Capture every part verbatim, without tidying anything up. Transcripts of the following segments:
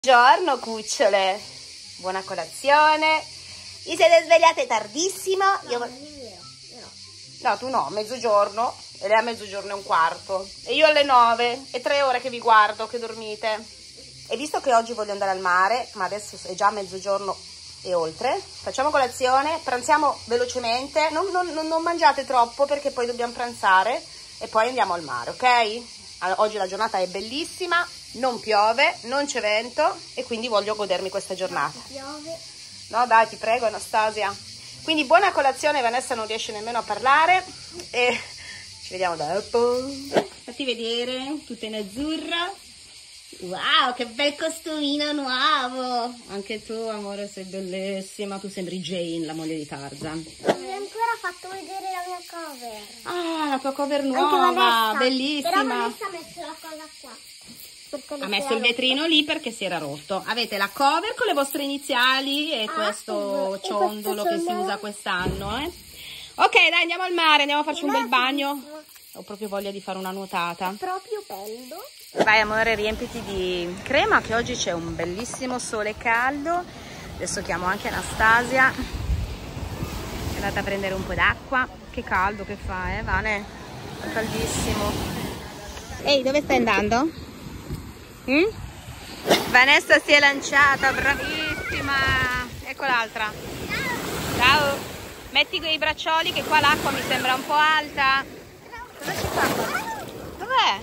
Buongiorno cucciole, buona colazione. Vi siete svegliate tardissimo? No, io... non è vero, io no. No, tu no, mezzogiorno, e lei a mezzogiorno e un quarto. E io alle nove, è tre ore che vi guardo, che dormite. E visto che oggi voglio andare al mare, ma adesso è già mezzogiorno e oltre, facciamo colazione, pranziamo velocemente, non, non, non, non mangiate troppo perché poi dobbiamo pranzare e poi andiamo al mare, ok? Oggi la giornata è bellissima, non piove, non c'è vento e quindi voglio godermi questa giornata. No, piove. No dai, ti prego Anastasia. Quindi buona colazione, Vanessa non riesce nemmeno a parlare e ci vediamo dopo. Fatti vedere, tutta in azzurra. Wow, che bel costumino nuovo. Anche tu, amore, sei bellissima. Tu sembri Jane, la moglie di Tarzan. Non mi hai ancora fatto vedere la mia cover. Ah, la tua cover Anche nuova, Vanessa. bellissima. Però Vanessa ha messo la cosa qua. Ha messo il vetrino lì perché si era rotto. Avete la cover con le vostre iniziali e ah, questo e ciondolo questo che si ciondolo. usa quest'anno, eh? Ok, dai, andiamo al mare, andiamo a farci un bel bagno. Ho proprio voglia di fare una nuotata. È proprio bello. Vai amore, riempiti di crema che oggi c'è un bellissimo sole caldo. Adesso chiamo anche Anastasia. È andata a prendere un po' d'acqua. Che caldo che fa, eh, Vane? È caldissimo. Ehi, dove stai andando? Mm? Vanessa si è lanciata, bravissima. Ecco l'altra. Ciao. Metti quei braccioli che qua l'acqua mi sembra un po' alta. Cosa ci fa? Dov'è?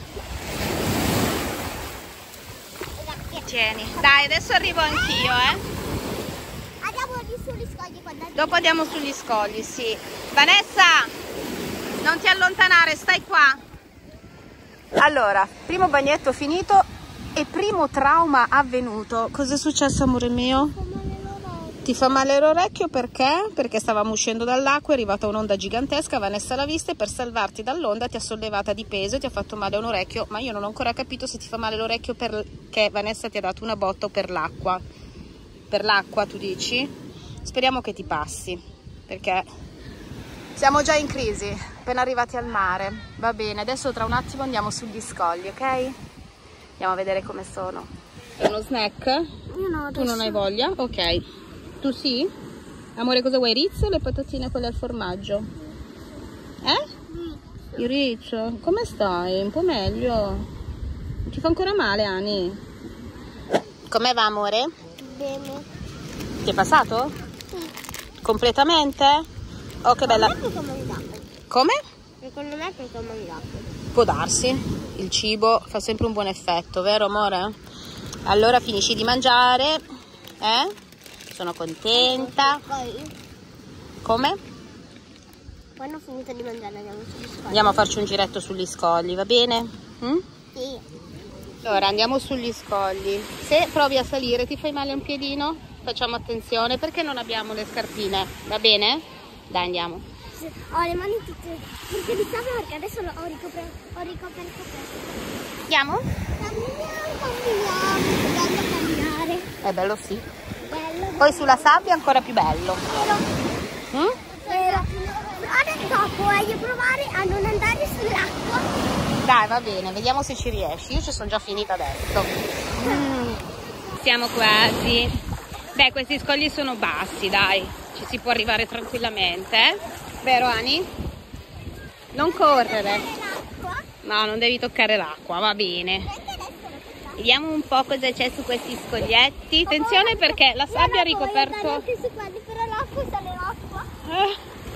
Tieni. Dai, adesso arrivo anch'io, eh. Andiamo lì sugli scogli quando Dopo andiamo sugli scogli, sì. Vanessa, non ti allontanare, stai qua. Allora, primo bagnetto finito e primo trauma avvenuto. Cos'è successo, amore mio? Ti fa male l'orecchio perché? Perché stavamo uscendo dall'acqua, è arrivata un'onda gigantesca, Vanessa l'ha vista e per salvarti dall'onda ti ha sollevata di peso e ti ha fatto male a un orecchio, ma io non ho ancora capito se ti fa male l'orecchio perché Vanessa ti ha dato una botta o per l'acqua. Per l'acqua, tu dici? Speriamo che ti passi, perché siamo già in crisi, appena arrivati al mare. Va bene, adesso tra un attimo andiamo sugli scogli, ok? Andiamo a vedere come sono. È uno snack? Io no, Tu non hai voglia? Ok. Tu sì? Amore, cosa vuoi? Rizzo o le patatine quelle al formaggio? Eh? Il riccio? Come stai? Un po' meglio? Ti fa ancora male, Ani? Come va, amore? Bene. Ti è passato? Sì. Completamente? Oh, che bella. Secondo me perché ho mangiato. Come? Secondo me perché ho mangiato. Può darsi. Il cibo fa sempre un buon effetto, vero, amore? Allora finisci di mangiare, eh? Sono contenta. Poi, Come? quando ho finito di mangiare andiamo sugli scogli. Andiamo a farci un giretto sugli scogli, va bene? Mm? Sì. Allora andiamo sugli scogli. Se provi a salire ti fai male a un piedino, facciamo attenzione perché non abbiamo le scarpine, va bene? Dai, andiamo. Ho le mani tutte perché di sabbia perché adesso ho ricoperto ho ricoperto questo. Andiamo? Camminiamo, camminiamo, che bello camminare. È bello, sì. Bello. Poi sulla sabbia è ancora più bello. Vero. Mm? Vero. Adesso dopo voglio provare a non andare sull'acqua. Dai, va bene, vediamo se ci riesci. Io ci sono già finita adesso. Mm. Siamo quasi. Beh, questi scogli sono bassi, dai. Ci si può arrivare tranquillamente, eh? Vero, Ani? Non correre. No, non devi toccare l'acqua, va bene. Vediamo un po' cosa c'è su questi scoglietti. Attenzione perché la sabbia ha ricoperto... Anche su quelli, però l'acqua sale l'acqua. Eh.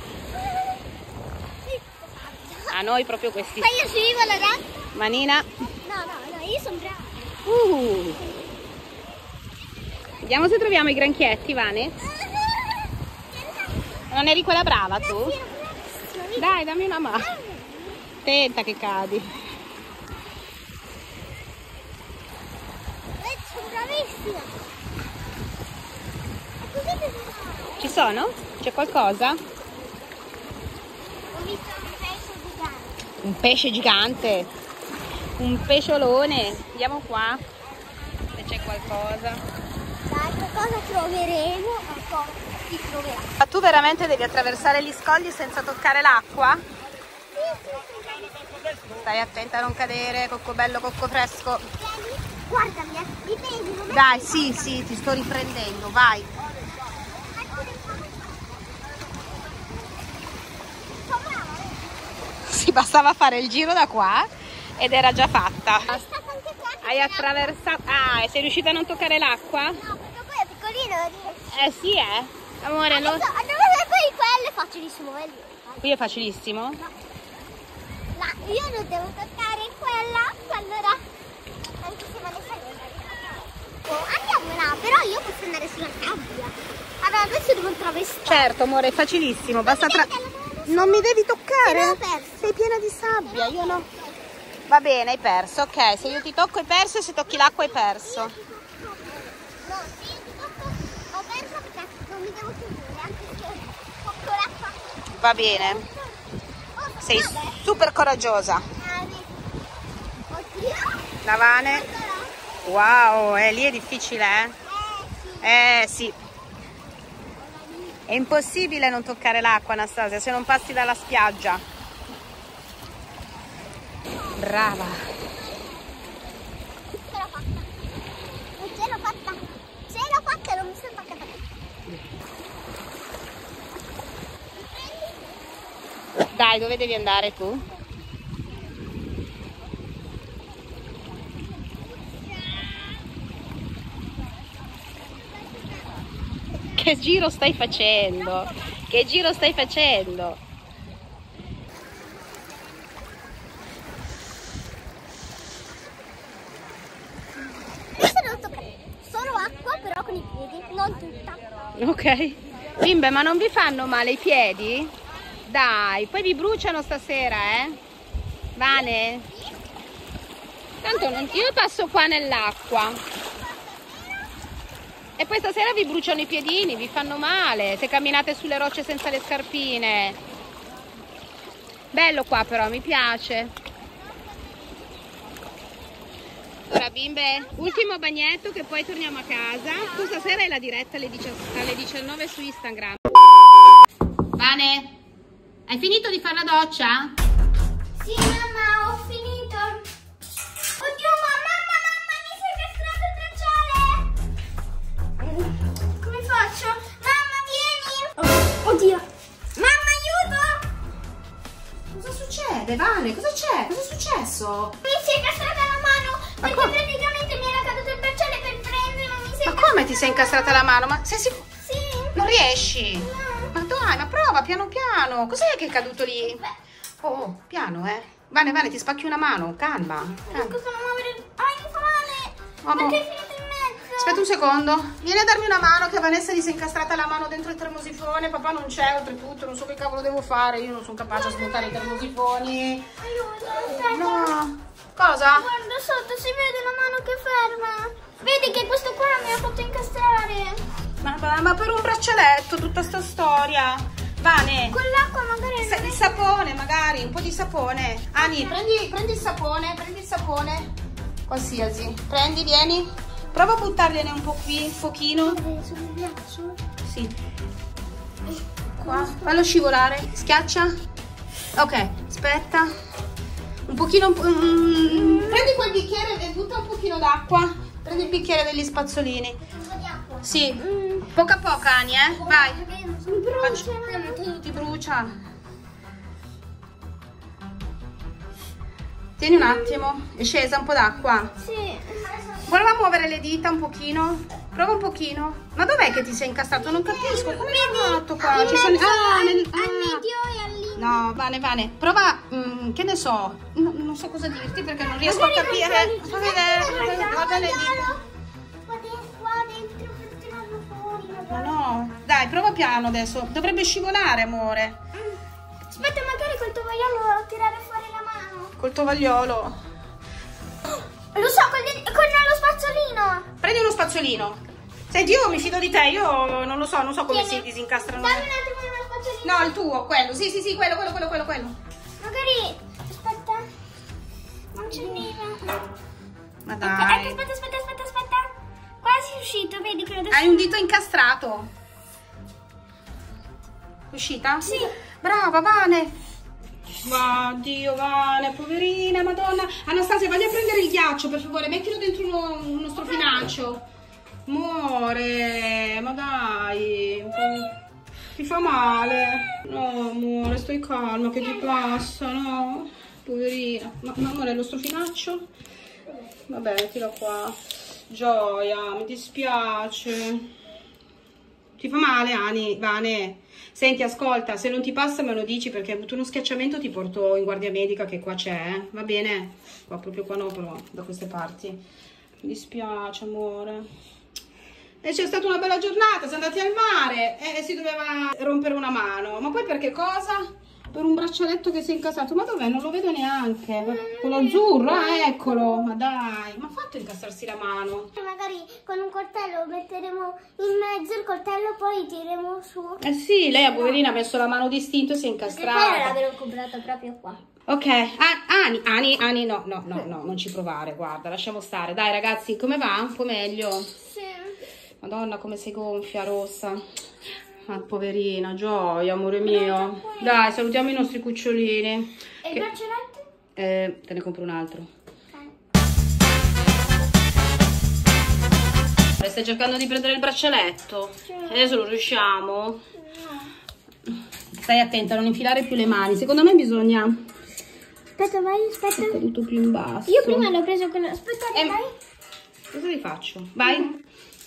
A noi proprio questi... Ma io ci vivo, ragazzi. Manina. No, no, no, io sono brava. Uh. Vediamo se troviamo i granchietti, Vane. Non eri quella brava tu? Dai, dammi una mano. Attenta che cadi. Sono bravissima. Ci sono? C'è qualcosa? Ho visto un pesce gigante. Un pesce gigante. Un pesciolone. Andiamo qua. Se c'è qualcosa. Dai, qualcosa troveremo. Qualcosa si troverà. Ma tu veramente devi attraversare gli scogli senza toccare l'acqua? Sì, sì, sì. Stai attenta a non cadere, coccobello, cocco fresco. Vieni. Guardami, eh. Mi prendi, non Dai, sì, sì, ti sto riprendendo, vai. Sì, bastava fare il giro da qua ed era già fatta. Hai attraversato... Ah, sei riuscita a non toccare l'acqua? No, perché poi è piccolino, non riesco. Eh sì, eh. Amore, Adesso, lo... adesso poi quello è facilissimo, vedi? Qui è facilissimo? No. No, io non devo toccare quella, allora anche se Vanessa oh, andiamo là, però io posso andare sulla sabbia. Allora adesso devo travestire. Certo, amore, è facilissimo, basta tra... Non mi devi toccare? perso. Sei piena di sabbia, io no. Va bene, hai perso, ok. Se io ti tocco hai perso e se tocchi l'acqua hai perso. No, se io ti tocco ho perso perché non mi devo chiudere, anche se tocco l'acqua. Va bene. Sei super coraggiosa. Oddio. La Vane. Wow, eh, lì è difficile, eh? Eh sì. È impossibile non toccare l'acqua, Anastasia, se non passi dalla spiaggia. Brava. Ce l'ho fatta. Ce l'ho fatta. Ce l'ho fatta e non mi sono toccata. Dai, dove devi andare tu? Che giro stai facendo? Che giro stai facendo? Questo non toccare. Solo acqua, però con i piedi, non tutta. Ok. Bimbe, ma non vi fanno male i piedi? Dai, poi vi bruciano stasera, eh? Vane? Tanto non... io passo qua nell'acqua. E poi stasera vi bruciano i piedini, vi fanno male se camminate sulle rocce senza le scarpine. Bello qua però, mi piace. Ora bimbe, ultimo bagnetto che poi torniamo a casa. Tu stasera hai la diretta alle diciannove su Instagram. Vane, hai finito di fare la doccia? Sì, mamma, ho finito. Oddio, mamma, mamma, mi si è castrato il bracciale. Come faccio? Mamma, vieni. Oh, oddio. Mamma, aiuto. Cosa succede, Vane? Cosa c'è? Cosa è successo? Mi si è castrata la mano Ma perché come? praticamente mi era caduto il bracciale per prenderlo. Mi si è Ma come ti sei incastrata la mano? Ma sei sicura? Sì. Non riesci? No. Ma dai, ma prova piano piano. Cos'è che è caduto lì? Oh, oh, piano, eh. Vane, Vane, ti spacchi una mano. Calma. Non calma. riesco a muovere. Ai, mi fa male. Mamma. Perché è finito in mezzo? Aspetta un secondo. Vieni a darmi una mano che a Vanessa gli si è incastrata la mano dentro il termosifone. Papà non c'è, oltretutto. Non so che cavolo devo fare. Io non sono capace a smontare i termosifoni. Aiuto, aspetta. No. Cosa? Guarda sotto, si vede la mano che ferma. Vedi che questo qua mi ha fatto incastrare. Ma, ma, ma per un braccialetto tutta sta storia. Vane. Con l'acqua magari Sa- non il sapone magari, un po' di sapone. Ani, prendi, prendi il sapone, prendi il sapone. Qualsiasi. Prendi, vieni. Prova a buttargliene un po' qui, un pochino. sul ghiaccio. Sì. Qua. Fallo scivolare. Schiaccia. Ok, aspetta. Un pochino. Un po', mm, prendi quel bicchiere e butta un pochino d'acqua. Prendi il bicchiere degli spazzolini. Un po' di acqua. Sì. Poca poca, Ani, eh. Vai. Mi brucia. Faccio- Ti brucia. Tieni un attimo. È scesa un po' d'acqua. Sì. Prova a muovere le dita un pochino. Prova un pochino. Ma dov'è che ti sei incastrato? Non capisco. Come hai fatto qua? Al Ci sono... mezzo, Ah, al, nel... al ah. medio e all'inizio. No, Vane, Vane. Prova, mm, che ne so. No, non so cosa dirti perché non riesco a capire. Fa vedere. Guarda le dita. Qua dentro per tirarlo fuori. Ma no. Dai, prova piano adesso. Dovrebbe scivolare, amore. Aspetta, magari col tovagliolo tirare fuori la mano. Col tovagliolo. Lo so, con, gli- con lo spazzolino. Prendi uno spazzolino. Senti, io mi fido di te. Io non lo so, non so come Tieni. si disincastrano. Dammi un attimo uno spazzolino. No, il tuo, quello. Sì, sì, sì, quello, quello, quello, quello, quello. Magari. Aspetta. Non c'è nera. Ma Ecco, dai. ecco, aspetta, aspetta, aspetta, aspetta. Quasi è uscito, vedi che adesso. Hai un dito incastrato. È uscita? Sì. Brava, Vane. Va, Dio, Vane, poverina, madonna. Anastasia, vai a prendere il ghiaccio, per favore, mettilo dentro uno, uno strofinaccio. Amore, ma dai, ti fa male? No, amore, stai calma, che ti passa, no? Poverina. Ma, ma amore, lo strofinaccio? Vabbè, mettilo qua. Gioia, mi dispiace. Ti fa male, Ani? Vane? Senti, ascolta, se non ti passa me lo dici, perché hai avuto uno schiacciamento, ti porto in guardia medica, che qua c'è, eh? Va bene? Qua, proprio qua no, però, da queste parti. Mi dispiace, amore. E c'è stata una bella giornata, siamo andati al mare e si doveva rompere una mano. Ma poi per che cosa? Per un braccialetto che si è incastrato. Ma dov'è? Non lo vedo neanche. Quello azzurro, ah, eccolo. Ma dai, ma ha fatto incastrarsi la mano? Magari con un coltello metteremo in mezzo il coltello, poi tireremo su. Eh sì, lei a poverina ha messo la mano distinto e si è incastrata. E poi l'avrò comprato proprio qua. Ok, ah, Ani, Ani, Ani, no, no, no, no, non ci provare, guarda, lasciamo stare. Dai ragazzi, come va? Un po' meglio? Sì. Madonna, come sei gonfia, rossa. Ah, poverina, Gioia, amore mio. Dai, salutiamo i nostri cucciolini. E il braccialetto? Eh, te ne compro un altro. Ok. Stai cercando di prendere il braccialetto? Sì. Adesso lo riusciamo? No. Stai attenta a non infilare più le mani. Secondo me bisogna... Aspetta, vai, aspetta. È caduto più in basso. Io prima l'ho preso con... Aspetta, eh, vai. Cosa vi faccio? Vai.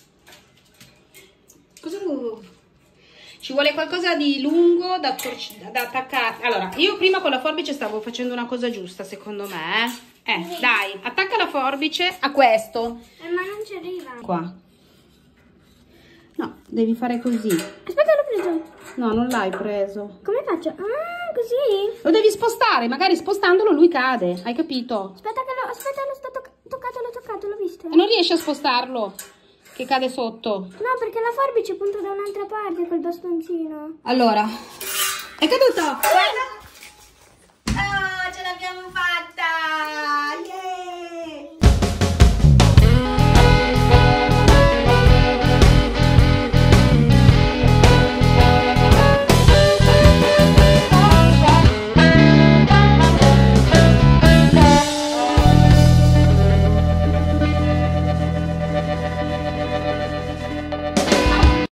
Cosa devo... Ci vuole qualcosa di lungo da, da attaccare. Allora, io prima con la forbice stavo facendo una cosa giusta, secondo me. Eh, eh sì. Dai, attacca la forbice a questo. Eh, ma non ci arriva. Qua. No, devi fare così. Aspetta, l'ho preso. No, non l'hai preso. Come faccio? Ah, così? Lo devi spostare, magari spostandolo lui cade, hai capito? Aspetta, che lo, aspetta, l'ho sto tocc toccato, l'ho toccato, l'ho visto. E non riesci a spostarlo, che cade sotto. No, perché la forbice punta da un'altra parte col bastoncino. Allora, è caduto! Guarda!